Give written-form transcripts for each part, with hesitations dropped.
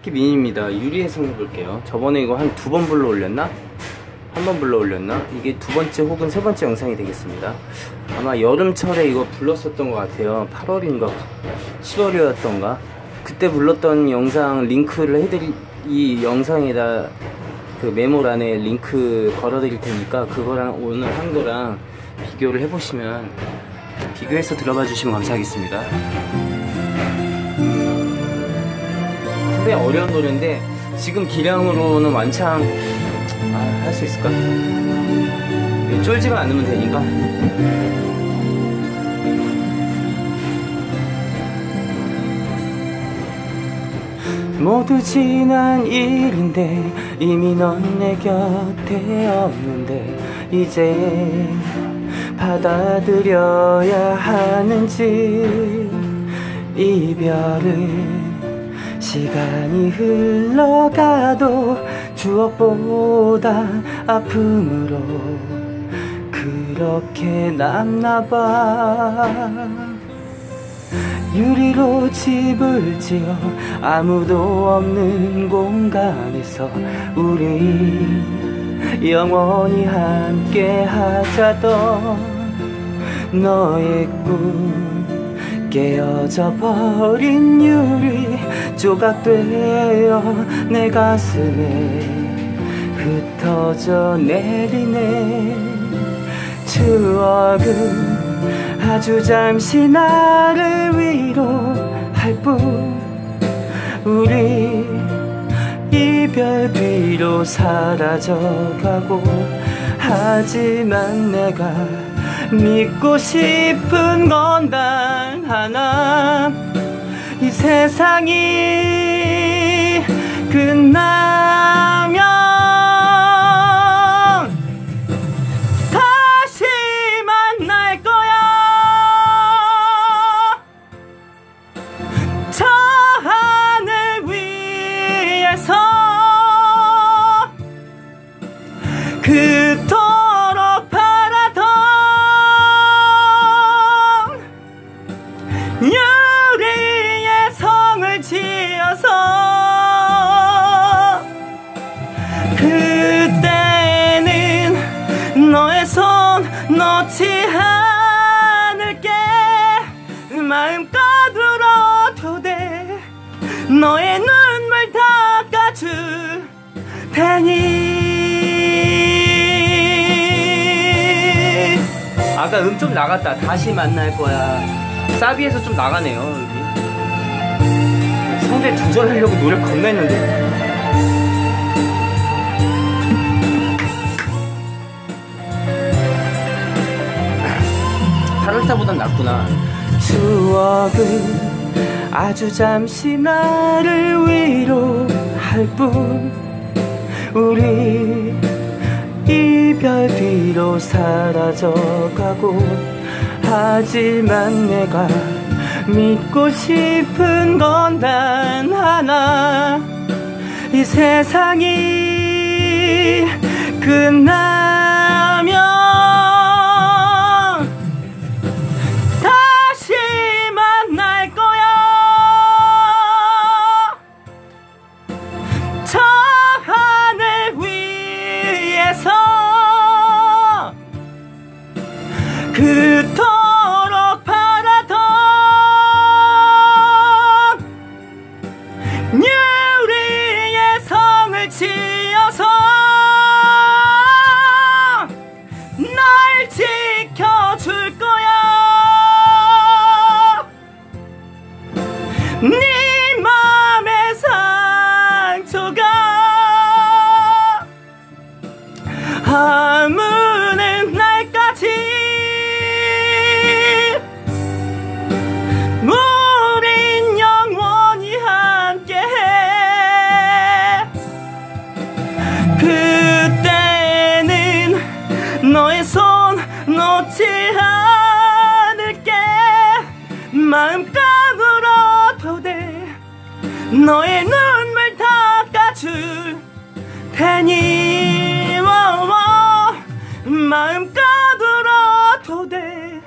미니입니다. 유리해성 해볼게요. 저번에 이거 한 2번 불러 올렸나? 한 번 불러 올렸나? 이게 2번째 혹은 3번째 영상이 되겠습니다. 아마 여름철에 이거 불렀었던 것 같아요. 8월인가 7월이었던가 그때 불렀던 영상 링크를 이 영상에다 그 메모란에 링크 걸어드릴 테니까 그거랑 오늘 한 거랑 비교를 해보시면 비교해서 들어봐 주시면 감사하겠습니다. 상당히 어려운 노래인데 지금 기량으로는 완창 할 수 있을까? 쫄지가 않으면 되니까. 모두 지난 일인데 이미 넌 내 곁에 없는데 이제 받아들여야 하는지 이별은 시간이 흘러가도 추억보다 아픔으로 그렇게 남나봐. 유리로 집을 지어 아무도 없는 공간에서 우리 영원히 함께 하자던 너의 꿈 깨어져 버린 유리 조각되어 내 가슴에 흩어져 내리네. 추억은 아주 잠시 나를 위로할 뿐 우리 이별 뒤로 사라져가고 하지만 내가 믿고 싶은 건 단 하나 이 세상이 끝나면 다시 만날 거야. 저 하늘 위에서 그토록 바라던 유리의 성을 지어서 그때는 너의 손 놓지 않을게. 마음껏 울어도 돼. 너의 눈물 닦아줄 테니. 아까 좀 나갔다. 다시 만날 거야. 사비에서 좀 나가네요. 여기 성대 조절하려고 노래 겁나 했는데. 8월달보단 낫구나. 추억은 아주 잠시 나를 위로할 뿐 우리 이별 뒤로 사라져가고 하지만 내가 믿고 싶은 건 단 하나 이 세상이 끝나면 다시 만날 거야. 저 하늘 위에서 그토록 바라던 유리의 성을 지어서 날 지켜줄 거야. 네 맘의 상처가 아무는 날까지 우린 영원히 함께해. 그때는 너의 손 놓지 않을게. 마음껏 울어도 돼. 너의 눈물 닦아줄 테니. 마음껏 울어도 돼.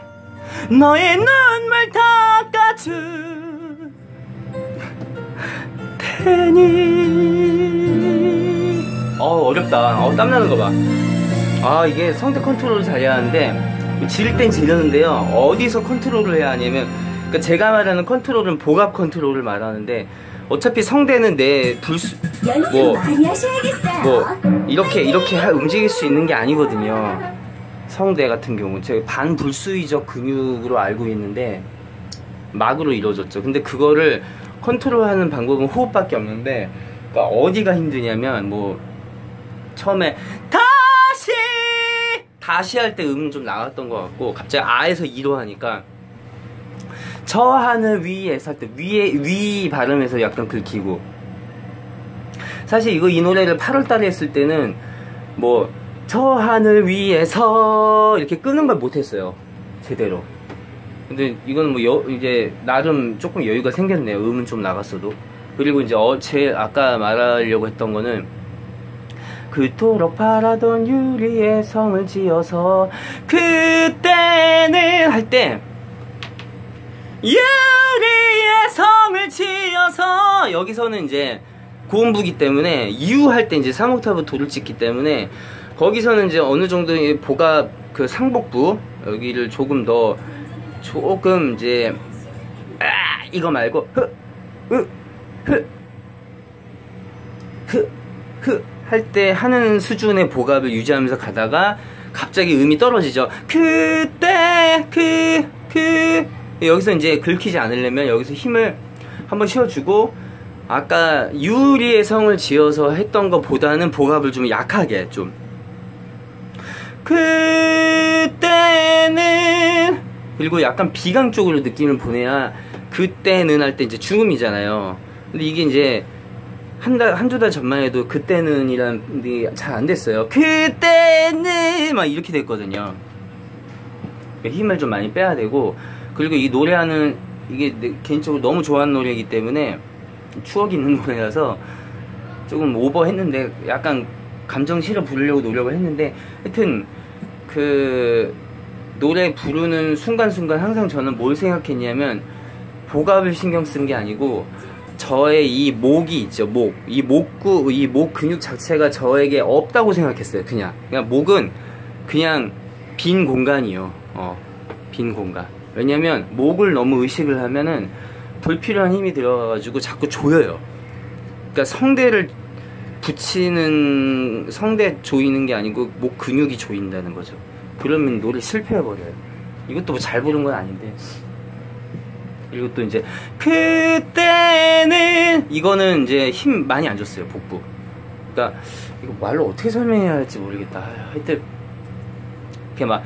너의 눈물 닦아줄 테니. 괜히 어렵다. 땀나는 거봐. 이게 성대 컨트롤을 잘해야 하는데 지를 땐 지르는데요, 어디서 컨트롤을 해야 하냐면, 그러니까 제가 말하는 컨트롤은 복압 컨트롤을 말하는데, 어차피 성대는 내 불수 이렇게 움직일 수 있는 게 아니거든요. 성대 같은 경우 제가 반불수의적 근육으로 알고 있는데 막으로 이루어졌죠. 근데 그거를 컨트롤하는 방법은 호흡밖에 없는데, 그러니까 어디가 힘드냐면, 뭐 처음에 다시 할 때 음은 좀 나갔던 것 같고, 갑자기 아에서 이로 하니까 저 하늘 위에서 할 때 위 발음에서 약간 긁히고. 사실 이 노래를 8월달에 했을 때는 뭐 저 하늘 위에서 이렇게 끄는 걸 못했어요, 제대로. 근데 이거는 뭐 이제 나름 조금 여유가 생겼네요, 음은 좀 나갔어도. 그리고 이제 아까 말하려고 했던 거는, 그토록 바라던 유리의 성을 지어서 그때는 할 때, 유리의 성을 지어서, 여기서는 이제 고음부기 때문에 유 할 때 이제 3옥타브 도를 찍기 때문에, 거기서는 이제 어느 정도 복압 그 상복부 여기를 조금 이제 이거 말고 할 때 하는 수준의 복압을 유지하면서 가다가 갑자기 음이 떨어지죠. 그때 여기서 이제 긁히지 않으려면 여기서 힘을 한번 쉬어주고, 아까 유리의 성을 지어서 했던 것보다는 복압을 좀 약하게 좀, 그때는, 그리고 약간 비강 쪽으로 느낌을 보내야, 그때는 할 때 이제 중음이잖아요. 근데 이게 이제 한두 달 전만 해도 그때는 이란 게 잘 안 됐어요. 그때는 막 이렇게 됐거든요. 힘을 좀 많이 빼야 되고, 그리고 이 노래하는, 이게 개인적으로 너무 좋아하는 노래이기 때문에 추억이 있는 노래라서 조금 오버했는데, 약간 감정 실어 부르려고 노력을 했는데, 하여튼 그 노래 부르는 순간순간 항상 저는 뭘 생각했냐면, 복압을 신경 쓴 게 아니고 저의 이 목이 있죠, 이 목 근육 자체가 저에게 없다고 생각했어요. 그냥 목은 그냥 빈 공간이요. 빈 공간. 왜냐면 목을 너무 의식을 하면은 불필요한 힘이 들어가가지고 자꾸 조여요. 그러니까 성대 조이는 게 아니고 목 근육이 조인다는 거죠. 그러면 노래 실패해버려요. 이것도 뭐 잘 부른 건 아닌데. 그리고 또 이제 그때는, 이거는 이제 힘 많이 안 줬어요, 복부. 그러니까 이거 말로 어떻게 설명해야 할지 모르겠다. 하여튼 이렇게 막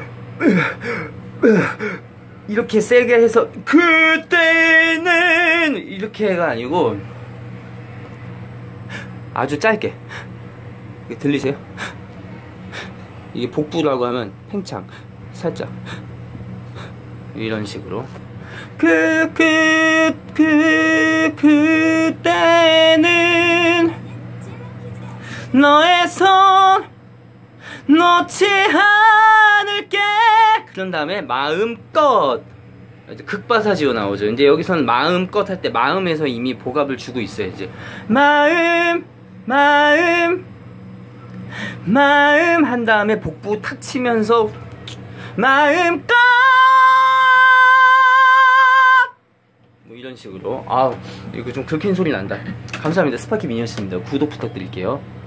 이렇게 세게 해서 그때는 이렇게가 아니고 아주 짧게. 들리세요? 이게 복부라고 하면 팽창 살짝 이런 식으로. 그때는 너의 손 놓지 않을게. 그런 다음에 마음껏 극바사지로 나오죠. 이제 여기서는 마음껏 할 때 마음에서 이미 복압을 주고 있어요. 이제 마음 한 다음에 복부 탁 치면서 마음껏 뭐 이런 식으로. 이거 좀 긁힌 소리 난다. 감사합니다. 스파키 미니언스입니다. 구독 부탁드릴게요.